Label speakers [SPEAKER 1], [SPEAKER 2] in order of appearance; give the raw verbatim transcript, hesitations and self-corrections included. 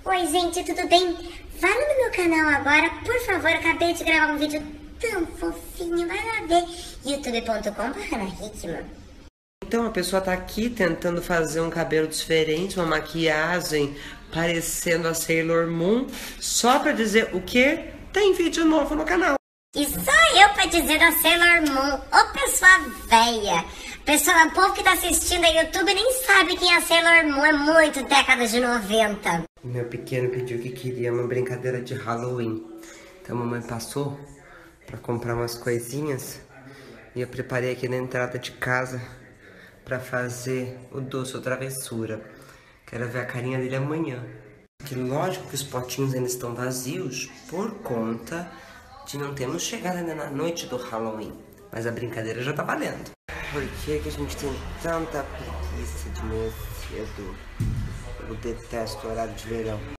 [SPEAKER 1] Oi gente, tudo bem? Vai no meu canal agora, por favor, acabei de gravar um vídeo tão fofinho, vai lá ver, youtube ponto com barra Ana Hickman.
[SPEAKER 2] Então a pessoa tá aqui tentando fazer um cabelo diferente, uma maquiagem parecendo a Sailor Moon, só pra dizer o quê? Tem vídeo novo no canal.
[SPEAKER 1] E só eu pra dizer da Sailor Moon, ô pessoa véia. Pessoal, o povo que tá assistindo a YouTube nem sabe quem é a Sailor Moon, é muito década de noventa.
[SPEAKER 2] Meu pequeno pediu que queria uma brincadeira de Halloween. Então a mamãe passou pra comprar umas coisinhas e eu preparei aqui na entrada de casa pra fazer o doce ou travessura. Quero ver a carinha dele amanhã. Que lógico que os potinhos ainda estão vazios por conta de não termos chegado ainda na noite do Halloween. Mas a brincadeira já tá valendo. Por que que a gente tem tanta preguiça de manhã cedo? Eu detesto o horário de verão.